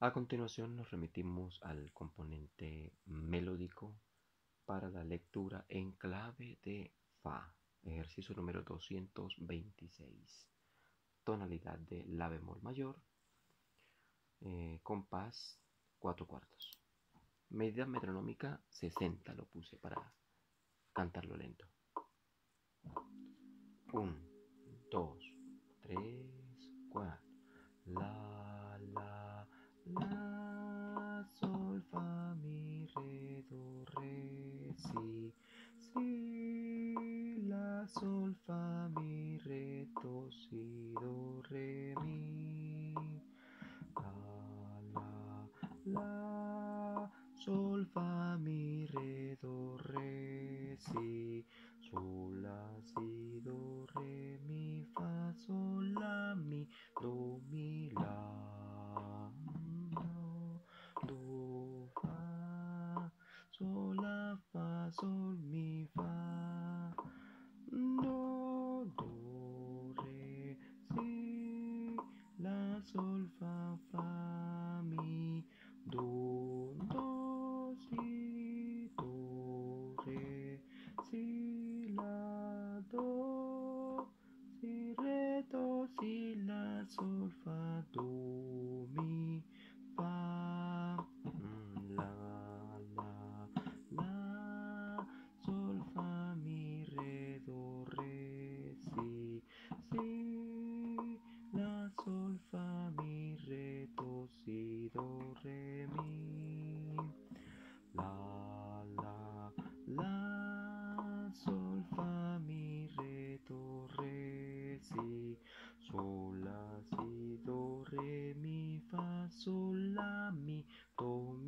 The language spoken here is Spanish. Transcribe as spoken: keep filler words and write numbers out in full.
A continuación nos remitimos al componente melódico para la lectura en clave de Fa, ejercicio número doscientos veintiséis, tonalidad de La bemol mayor, eh, compás cuatro cuartos. Medida metronómica sesenta lo puse para cantarlo lento. uno, dos, tres, cuatro. La, la, la, sol, fa, mi, re, do, re, si, si, la, sol, fa, mi, re, do, si, do, re, mi. La, la, la, sol, fa, mi, re, do, re, si, sol, la, si, do, re, mi, fa, sol, la, mi, do, mi, la, do, do, fa, sol, la, fa, sol, mi, fa, do, do, re, si, la, sol, fa, fa, mi, do, do, si, do, re, si, la, do, si, re, do, si, la, sol, fa, do, mi, fa, la, la, la, sol, fa, mi, re, do, re, si, si, la, sol, fa, mi, re, do, si, do, re, mi. La, la, la, sol, fa, mi, re, do, re, si, sol, la, si, do, re, mi, fa, sol, la, mi, do,